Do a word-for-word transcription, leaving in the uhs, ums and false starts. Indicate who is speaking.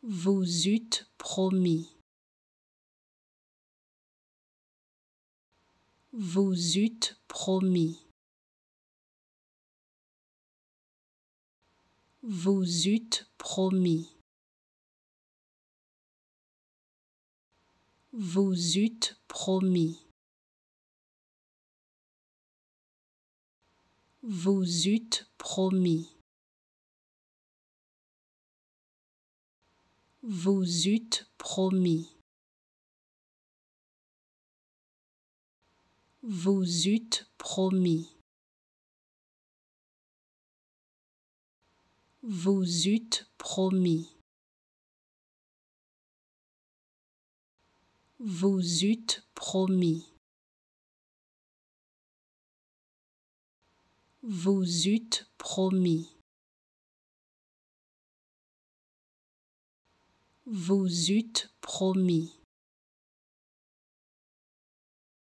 Speaker 1: Vous eûtes promis. Vous eûtes promis. Vous eûtes promis. Vous eûtes promis. Vous eûtes promis. Vous eûtes promis. Vous eûtes promis. Vous eûtes promis. Vous eûtes promis. Vous eûtes promis. Vous eûtes promis.